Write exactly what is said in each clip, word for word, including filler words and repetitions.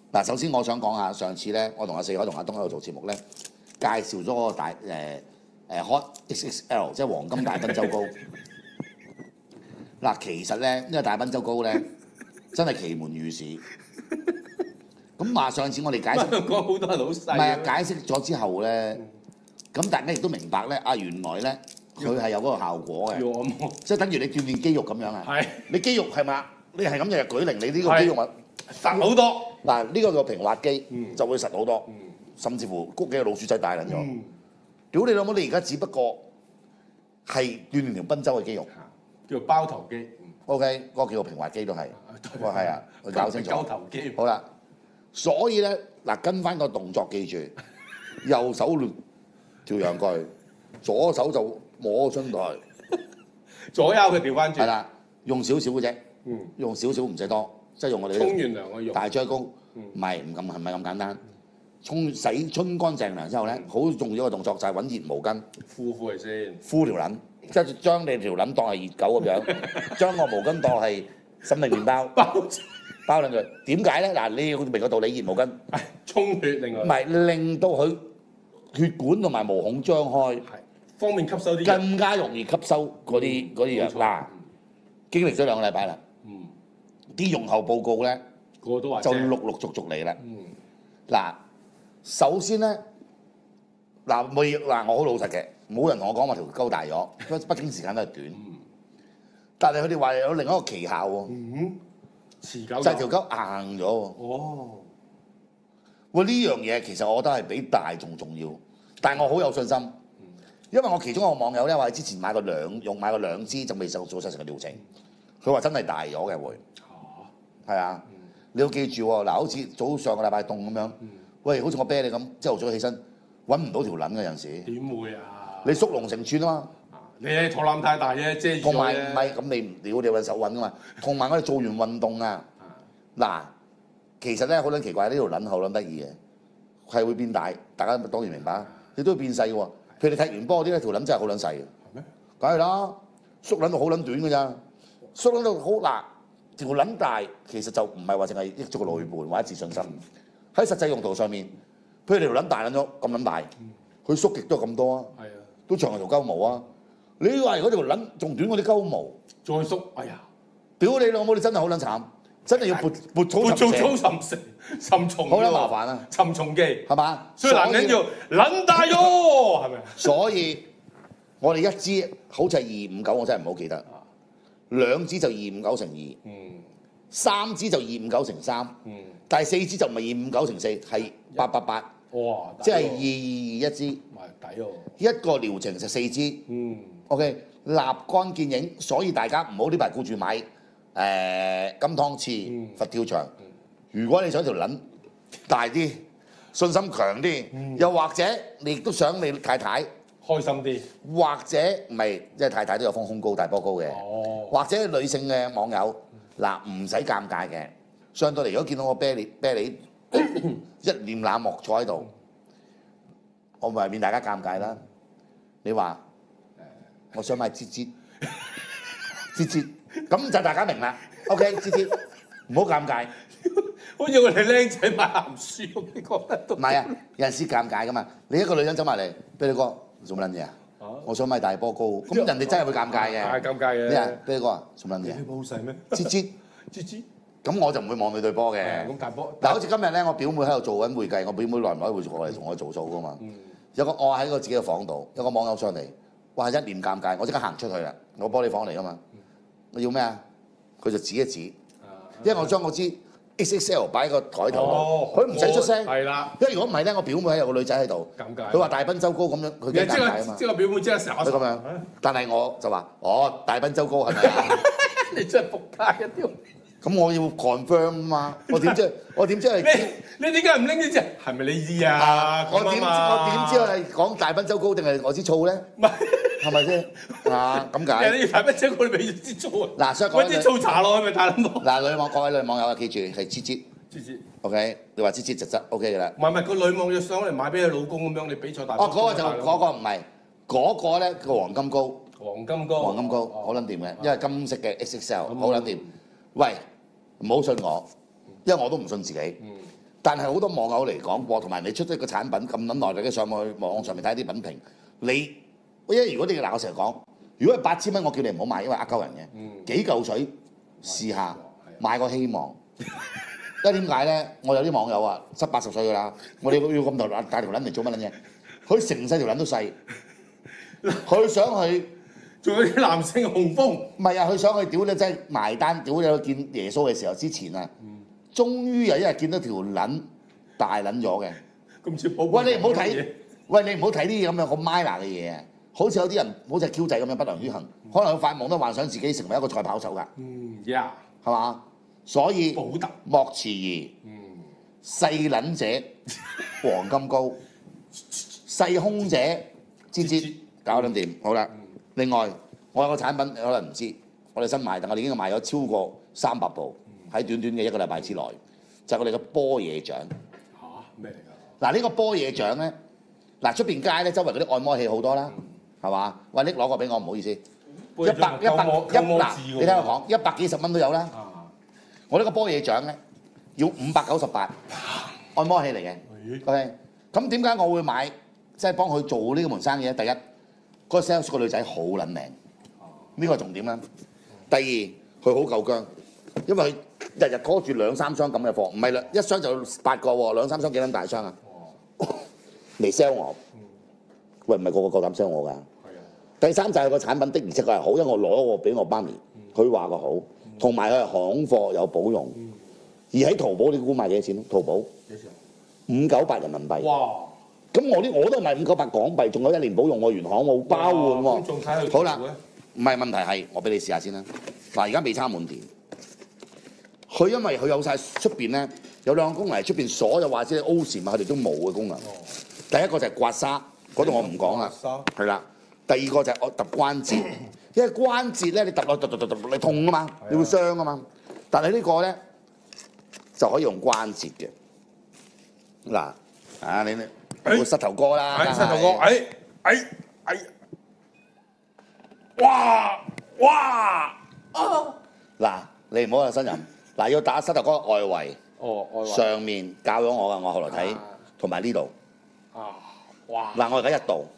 嗱，首先我想講下上次咧，我同阿四海同阿東喺度做節目咧，介紹咗嗰個大誒誒 Hot X X L， 即係黃金大賓州糕。嗱，其實咧呢個大賓州糕咧，真係奇門遇市。咁話上次我哋解釋講好多係老細。 唔係啊，解釋咗之後咧，咁大家亦都明白咧，啊原來咧佢係有嗰個效果嘅， 要按摩， 即係等於你鍛鍊肌肉咁樣啊。 係。 你肌肉係嘛？你係咁日日舉靈，你呢個肌肉咪實好多。 嗱，呢個叫平滑肌嗯就會實好多， 嗯甚至乎谷幾個老鼠仔大撚咗。 嗯屌你老母！你而家只不過係鍛鍊條賓州嘅肌肉叫包頭肌。 ，OK，嗰個叫做平滑肌都係。哇，係啊，佢搞清楚。 交頭肌。 好啦，所以咧嗱，跟翻個動作記住，右手跳陽具，左手就摸春台， 左右佢調翻轉。 係啦，用少少嘅啫， 嗯。 用少少唔使多，即係用我哋沖完呢涼我用。 大椎膏， 嗯唔係唔咁係咪咁簡單？沖洗春乾淨涼之後咧，好重要嘅動作就係揾熱毛巾敷敷佢先。 敷條撚，即係將你條撚當係熱狗咁樣，將個毛巾當係生命麵包包包兩句。點解咧？嗱，你要明個道理，熱毛巾係充血另外。 唔係令到佢血管同埋毛孔張開， 係方便吸收啲。 更加容易吸收嗰啲嗰啲藥。嗱，經歷咗兩個禮拜啦， 嗯。 啲用後報告咧個個都話就正。 陸陸續續嚟啦。 嗯。 嗱，首先咧，嗱冇嗱我好老實嘅，冇人同我講話條溝大咗，畢竟時間都係短。 嗯。 但係佢哋話有另一個奇效喎， 嗯。持久。 就係條溝硬咗喎。 哦。 喂，呢樣嘢其實我覺得係比大仲重要，但係我好有信心，因為我其中一個網友咧話之前買過兩用買過兩支就未做做晒成個療程，佢話真係大咗嘅會，係啊，你要記住喎，嗱，好似早上個禮拜凍咁樣，喂，好似我啤你咁，朝頭早起身揾唔到條撚嘅有陣時， 點會啊？ 你縮龍成寸啊嘛， 你係肚腩太大啫，遮住咗啫。 同埋唔係咁你唔屌你揾手揾噶嘛，同埋我哋做完運動啊，嗱。其實咧好撚奇怪，呢條撚好撚得意嘅，係會變大，大家當然明白。你都會變細嘅喎。譬如你踢完波啲咧，條撚真係好撚細嘅。係咩？梗係啦，縮撚到好撚短嘅咋，縮撚到好嗱，條撚大其實就唔係話淨係益咗個內盤或者自信心。喺實際用途上面，譬如條撚大撚咗咁撚大，佢縮極都係咁多啊。 係啊， 都長係條鳩毛啊！你話如果條撚仲短嗰啲鳩毛， 再縮，哎呀！ 屌你老母！你真係好撚慘。真係要撥撥草撥尋草蛇， 尋蛇尋蟲， 好撚麻煩啊！ 尋蟲記係嘛？ 所以男人要撚大咗，係咪啊？ 所以我哋一支好似係二五九，我真係唔好記得。兩支就二五九乘二， 嗯， 三支就二五九乘三， 嗯， 第四支就唔係二五九乘四，係八八八， 哇！ 即係二二二一支， 埋抵喎。 一個療程就四支。 嗯 OK，立竿見影，所以大家唔好呢排顧住買。誒、呃、金湯匙、 嗯、 佛跳牆，如果你想條撚大啲、信心強啲， 嗯、 又或者你亦都想你太太開心啲， 或者唔係，即係太太都有放胸高、大波高嘅， 哦、 或者女性嘅網友嗱唔使尷尬嘅，上到嚟如果見到我啤你啤你一臉冷漠坐喺度，我咪免大家尷尬啦。你話我想買支支支支。咁就大家明啦 ，OK， 知知，唔好尷尬。 好似我哋僆仔買鹹書咁，你覺得都唔係啊，有陣時尷尬噶嘛。你一個女人走埋嚟，俾你哥做乜撚嘢啊？我想買大波糕，咁人哋真係會尷尬嘅。 係尷尬嘅。 咩啊？俾你哥做乜撚嘢？ 你波好細咩？ 知知知知。 咁我就唔會望你對波嘅。 咁大波。 嗱，好似今日咧，我表妹喺度做緊會計，我表妹耐唔耐會過嚟同我做數噶嘛。 嗯、 有個我喺個自己嘅房度，有個網友上嚟，哇！一臉尷尬，我即刻行出去啦。我玻璃房嚟噶嘛。我要咩啊？佢就指一指，因為我將嗰支 X X L 擺喺個台頭，佢唔使出聲。 係啦， 因為如果唔係咧，我表妹喺有個女仔喺度， 尷尬。 佢話大賓州糕咁樣，佢幾尷尬啊嘛。 即係表妹即係成日佢咁樣，但係我就話：哦，大賓州糕係咪啊？ 你真係仆街一條！ 咁我要 confirm 啊嘛，我點知？我點知係？ 你你點解唔拎呢隻？係咪你知啊？ 我點我點知係講大賓州糕定係我支醋咧？ 唔係。 係咪先？啊，咁解。 你要大賓州糕，你俾支醋啊！ 嗱，所以講揾啲醋茶落去咪大撚多。 嗱，女網各位女網友啊，記住係支支。 支支。 OK， 你話支支實質 OK 嘅啦。 唔係唔係，個女網友上嚟買俾佢老公咁樣，你比賽大。 哦，嗰個就嗰個唔係，嗰個咧叫黃金糕。 黃金糕。 黃金糕好撚掂嘅，因為金色嘅 X X L 好撚掂。喂，唔好信我，因為我都唔信自己。 但係好多網友嚟講過，同埋你出咗個產品咁撚耐，你上網去網上面睇啲品評，你因為如果你嗱我成日講，如果係八千蚊，我叫你唔好買，因為呃鳩人嘅。 嗯、 幾嚿水試下買個希望。因為點解咧？我有啲網友啊，七八十歲㗎啦，我哋要咁頭大條撚嚟做乜撚嘢？佢成世條撚都細，佢想去。 仲有啲男性雄風。 唔係啊，佢想去屌你，真係埋單屌你去見耶穌嘅時候之前啊，嗯、終於有一日見到條撚大撚咗嘅。 咁似寶。 喂，你唔好睇，喂你唔好睇啲咁樣好 minor 嘅嘢啊！好似有啲人好似 Q 仔咁樣不良於行，嗯、可能佢發夢都幻想自己成為一個賽跑手㗎。 嗯，yeah， 係嘛？所以保特莫遲疑。嗯，細撚者黃金高，細空者節節搞掂掂。好啦。另外，我有個產品，你可能唔知，我哋新賣，但我哋已經賣咗超過三百部，喺短短嘅一個禮拜之內，就係、是、我哋嘅波野獎。 嚇咩嚟㗎？ 嗱呢個波野獎咧，嗱出邊街咧，周圍嗰啲按摩器好多啦，係嘛、嗯？喂，拎攞個俾我，唔好意思，一百一百一嗱，你聽我講，一百幾十蚊都有啦。啊、我呢個波野獎咧，要五百九十八，按摩器嚟嘅。OK，咁點解我會買，即係幫佢做呢個門生意咧？第一。嗰個 sales 個女仔好撚靚，呢個係重點啦。第二，佢好夠薑，因為佢日日拖住兩三箱咁嘅貨，唔係兩一箱就八個喎，兩三箱幾撚大箱啊？嚟 sell 我，喂唔係個個夠膽 sell 我㗎。第三就係個產品的而且確係好，因為我攞個俾我媽咪，佢話個好，同埋佢係行貨有保用。而喺淘寶你估賣幾多錢？淘寶幾錢？五九八人民幣。哇！咁我啲我都賣五九八港幣，仲有一年保用喎，原行冇包換喎。仲睇佢好啦，唔係問題係，我俾你試下先啦。嗱，而家未差滿電，佢因為佢有晒出邊咧有兩個功能，出邊所有或者 O 禪啊，佢哋都冇嘅功能。哦、第一個就係刮痧，嗰度我唔講啦。係啦。第二個就係我揼關節，因為關節咧你揼落揼揼揼揼你痛啊嘛，你會傷啊嘛。但係呢個咧就可以用關節嘅。嗱，啊你你。個膝頭哥啦， 膝頭哥，哎哎哎，哇哇啊！ 嗱，你唔好有新人，嗱要打膝頭哥外圍， 哦外圍上面教咗我噶，我後來睇，同埋呢度， 啊哇！ 嗱我而家一度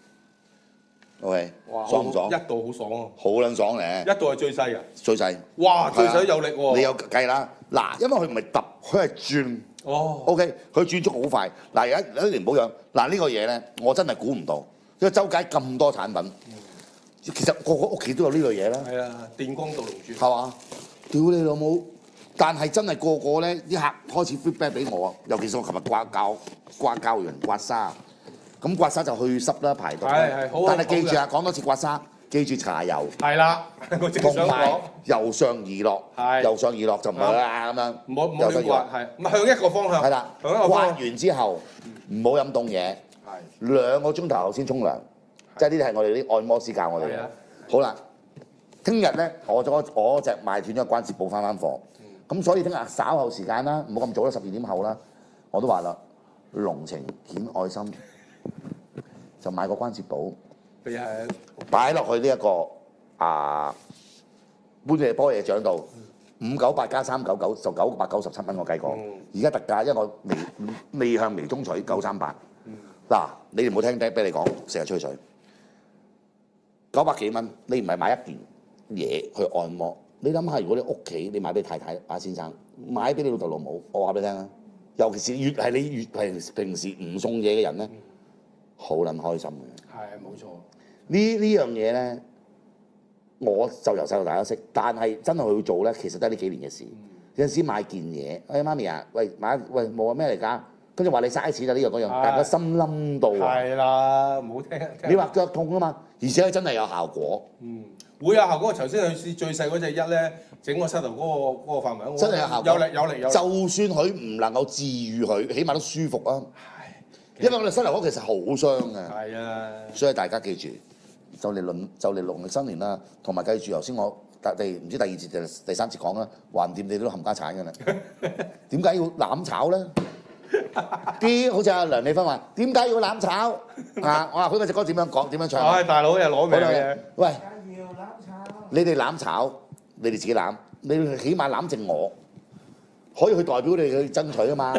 ，OK，爽唔爽？ 一度好爽啊！ 好撚爽咧！ 一度係最細啊！ 最細， 哇！最細有力喎！ 你有計啦，嗱，因為佢唔係揼，佢係轉。哦 ，OK，佢轉速好快。嗱，而家有一年保養，嗱呢個嘢咧，我真係估唔到，因為周街咁多產品，其實個個屋企都有呢類嘢啦。係啊，電光導龍珠。係嘛？屌你老母！但係真係個個咧，啲客開始 feedback 俾我，尤其是我琴日刮膠、刮膠完刮痧，咁刮痧就去濕啦、排毒啦。係係好。但係記住啊，講多次刮痧。記住搽油， 係啦，我正想講， 由上而落，由上而落就唔好啦咁樣， 唔好唔好亂刮，係，唔係向一個方向， 係啦，刮完之後唔好飲凍嘢，係兩個鐘頭後先沖涼，即係呢啲係我哋啲按摩師教我哋嘅。好啦，聽日咧，我咗我隻賣斷咗關節補翻翻貨，咁所以聽日稍後時間啦，唔好咁早啦，十二點後啦，我都話啦，濃情顯愛心，就買個關節補。佢係擺落去呢、這、一個啊，搬嘢波嘢獎度，五九八加三九九就九百九十七蚊，我計過。而家特價，因為我微未向微中取九三八。嗱，你哋唔好聽爹俾你講，成日吹水。九百幾蚊，你唔係買一件嘢去按摩，你諗下，如果你屋企你買俾太太、阿先生，買俾你老豆老母，我話俾你聽啊，尤其是越係你越平平時唔送嘢嘅人咧，好撚開心嘅。係冇錯。呢呢樣嘢咧，我就由細到大都識，但係真係去做咧，其實都係呢幾年嘅事。嗯、有陣時買件嘢，哎媽咪啊，喂買喂冇話咩嚟㗎？跟住話你嘥錢啊呢樣嗰樣，但係個心冧到啊！係啦，唔好聽。聽你話腳痛啊嘛，而且真係有效果。嗯，會有效果。頭先佢試最細嗰隻一咧，整個膝頭嗰個嗰個範圍，真係有效果。有力有力有力。就算佢唔能夠治癒佢，起碼都舒服啊。係，因為我哋膝頭哥其實好傷嘅。係啊，所以大家記住。就嚟輪就嚟農曆新年啦，同埋記住頭先我第唔知第二節定第三節講啦，橫掂你都冚家產㗎啦。點解要攬炒咧？啲好似阿梁美芬話，點解要攬炒啊？我話佢嗰隻歌點樣講？點樣唱？唉，大佬又攞命嘅。喂，你哋攬炒，你哋自己攬，你起碼攬正我，可以去代表你去爭取啊嘛。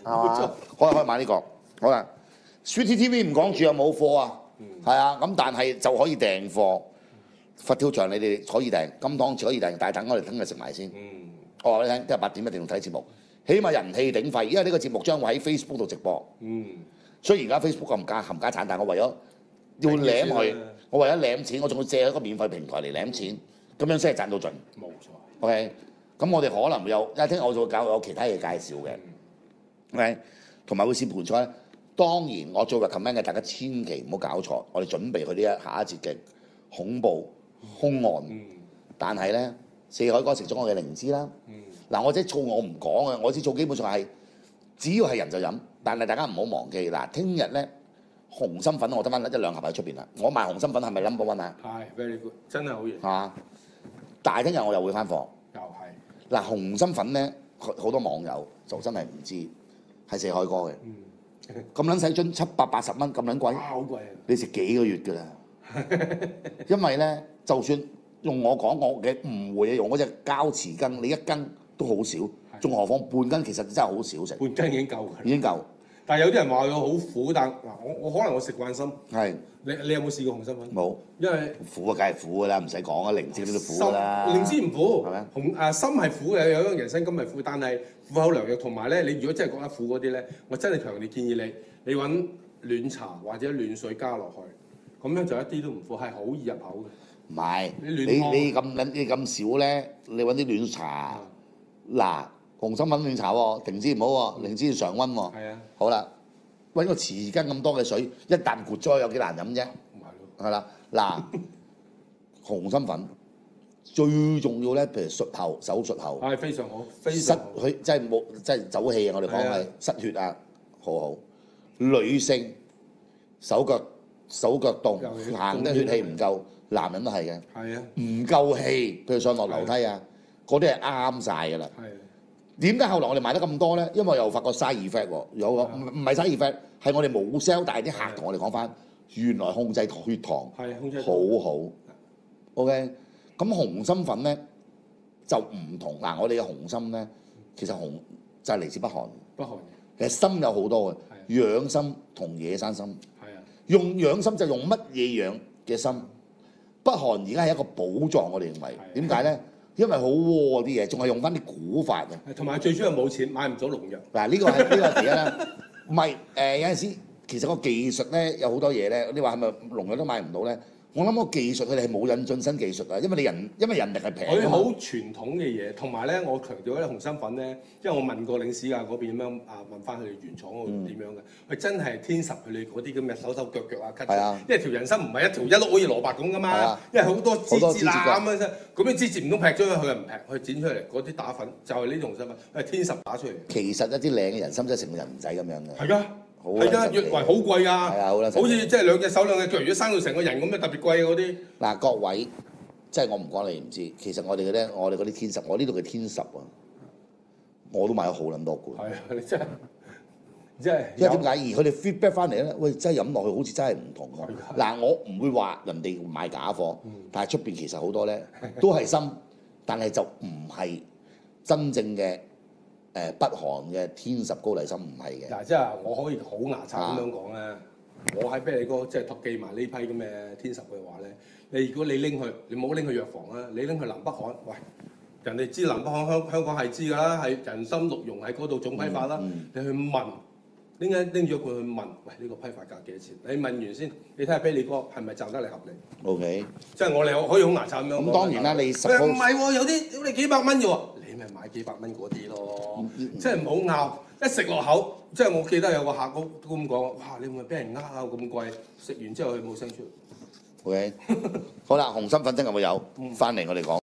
係嘛？可以可以買呢個。好啦 ，Sweetie T V 唔講住有冇貨啊？係啊，咁但係就可以訂貨。佛跳牆你哋可以訂，金湯匙可以訂，但係等我哋聽日食埋先。 嗯， 我話俾你聽，聽日八點一定要睇節目，起碼人氣鼎沸，因為呢個節目將會喺 Facebook 度直播。 嗯， 雖然而家 Facebook 咁唔加冚家產，但係我為咗要舐佢，我為咗舐錢，我仲要借一個免費平台嚟舐錢，咁樣先係賺到盡。 冇錯。 OK，咁我哋可能會有，因為聽日我仲會搞有其他嘢介紹嘅。OK，同埋會試盤菜。當然我做 recommend 嘅，大家千祈唔好搞錯，我哋準備去呢一下一節嘅恐怖兇案。 嗯， 但係咧，四海哥食咗我嘅靈芝啦。嗱、 嗯， 我啲醋我唔講啊，我啲醋基本上係只要係人就飲，但係大家唔好忘記嗱，聽日咧紅心粉我得翻一兩盒喺出邊啦。我賣紅心粉係咪 number one 啊？ 係 very good，真係好嘢。 係嘛？但係聽日我又會翻貨。 又係。 嗱，紅心粉咧，好多網友就真係唔知係四海哥嘅。 嗯。 咁撚細樽七百八十蚊咁撚貴， 好貴啊！ 你食幾個月㗎啦？因為咧，就算用我講我嘅誤會，用嗰隻膠匙羹，你一羹都好少，仲何況半羹其實真係好少食。 半羹已經夠㗎。 已經夠。 但係有啲人話佢好苦，但嗱我我可能我食慣心。 係。 你你有冇試過紅心粉？ 冇。 因為苦啊，梗係苦㗎啦，唔使講啊，靈芝都苦㗎啦。 靈芝唔苦， 係咪？ 紅誒心係苦嘅，有種人參甘係苦，但係苦口良藥。同埋咧，你如果真係覺得苦嗰啲咧，我真係強烈建議你，你揾暖茶或者暖水加落去，咁樣就一啲都唔苦，係好易入口嘅。 唔係， 你你暖你咁撚你咁少咧，你揾啲暖茶，嗱紅心粉暖茶喎，靈芝唔好喎，靈芝要常溫喎。 係啊。 好啦，揾個匙羹咁多嘅水，一啖攰咗有幾難飲啫？ 唔係咯。 係啦，嗱紅心粉最重要咧，譬如術後手術後， 係非常好，非失常好。 佢即係冇即係走氣啊！我哋講係啊係失血啊，好好。女性手腳手腳凍， 有血行得血氣唔夠，男人都係嘅。 係啊。 唔夠氣，譬如上落樓梯啊，嗰啲係啱晒㗎啦。 係。 點解後來我哋賣得咁多咧？因為又發覺 side effect 喎，有個唔唔係 side effect，係我哋冇 sell，但係啲客同我哋講翻，原來控制血糖係控制好好。OK，咁紅心粉咧就唔同嗱，我哋嘅紅心咧其實紅就係嚟自北韓。 北韓。 其實心有好多嘅，養心同野生心。 係啊。 用養心就用乜嘢養嘅心？北韓而家係一個寶藏，我哋認為點解咧？因為好窩啲嘢，仲係用翻啲古法嘅。 同埋最主要冇錢買唔到農藥。 嗱，呢個係呢個係第一啦。唔係誒，有陣時其實個技術咧有好多嘢咧，你話係咪農藥都買唔到咧？我諗個技術佢哋係冇引進新技術啊，因為你人因為人力係平。 佢好傳統嘅嘢，同埋咧，我強調咧紅心粉咧，因為我問過領事啊嗰邊咁樣啊問翻佢哋原廠嗰度點樣嘅，佢、嗯、真係天十佢哋嗰啲咁嘅手手腳腳啊咳， 啊， 因為條人參唔係一條一碌好似蘿蔔咁噶嘛，啊、因為好多枝節攬啊啫，咁樣枝節唔通劈咗佢，佢又唔劈，佢剪出嚟嗰啲打粉就係呢啲紅心粉，佢係天十打出嚟。 其實一啲靚嘅人參真係成個人仔咁樣嘅。 係㗎。係㗎，越圍好貴㗎，係啊，好啦， 好似即係兩隻手兩隻腳，如果生到成個人咁樣特別貴嗰啲。 嗱，各位，即係我唔講你唔知，其實我哋嘅咧，我哋嗰啲天十，我呢度嘅天十啊，我都買咗好撚多罐。 係啊，你真係真係。 因為點解？而佢哋 feedback 翻嚟咧，喂，真係飲落去好似真係唔同喎。嗱，我唔會話人哋買假貨， 嗯、 但係出邊其實好多咧都係深，但係就唔係真正嘅。誒北韓嘅天十高麗參唔係嘅。 嗱，即係我可以好牙刷咁樣講咧，啊、我喺啤梨哥即係託寄埋呢批咁嘅天十嘅話咧，你如果你拎去，你唔好拎去藥房啦，你拎去南北韓，喂，人哋知南北韓香香港係知㗎啦，係人參鹿茸喺嗰度總批發啦，嗯嗯、你去問，拎緊拎住佢去問，喂，呢、呢個批發價幾多錢？你問完先，你睇下啤梨哥係咪賺得你合理 ？O K， 即係我哋可以好牙刷咁樣。咁當然啦，你十唔係喎，有啲你幾百蚊嘅喎。你咪買幾百蚊嗰啲咯，嗯、即係唔好拗，一食落口，即係我記得有個客都都咁講，哇！你會唔會俾人呃啊咁貴？食完之後佢冇聲出。 OK，好啦，紅心粉真係會有，翻嚟我哋講。